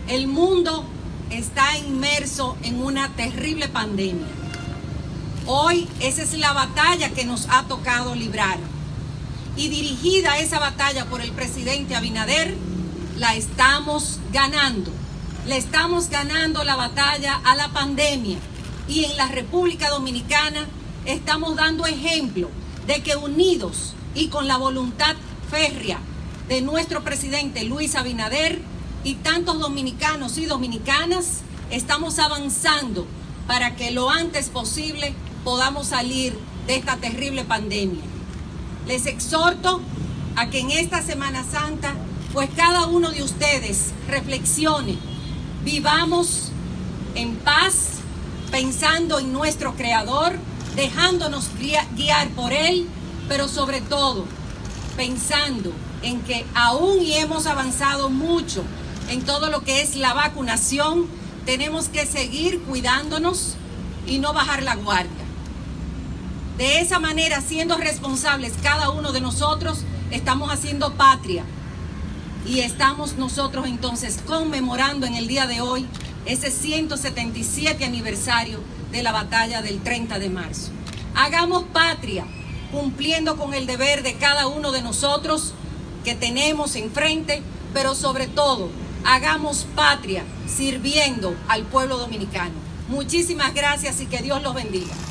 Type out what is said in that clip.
El mundo está inmerso en una terrible pandemia. Hoy esa es la batalla que nos ha tocado librar. Y dirigida esa batalla por el presidente Abinader, la estamos ganando. Le estamos ganando la batalla a la pandemia. Y en la República Dominicana estamos dando ejemplo de que unidos y con la voluntad férrea de nuestro presidente Luis Abinader y tantos dominicanos y dominicanas, estamos avanzando para que lo antes posible podamos salir de esta terrible pandemia. Les exhorto a que en esta Semana Santa, pues cada uno de ustedes reflexione, vivamos en paz, pensando en nuestro Creador, dejándonos guiar por Él, pero sobre todo pensando en que aún y hemos avanzado mucho en todo lo que es la vacunación, tenemos que seguir cuidándonos y no bajar la guardia. De esa manera, siendo responsables cada uno de nosotros, estamos haciendo patria y estamos nosotros entonces conmemorando en el día de hoy ese 177 aniversario de la batalla del 30 de marzo. Hagamos patria, cumpliendo con el deber de cada uno de nosotros que tenemos enfrente, pero sobre todo, hagamos patria sirviendo al pueblo dominicano. Muchísimas gracias y que Dios los bendiga.